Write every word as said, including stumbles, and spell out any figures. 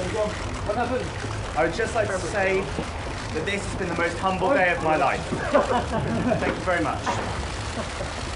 What happened? I would just like to say that this has been the most humble day of my life. Thank you very much.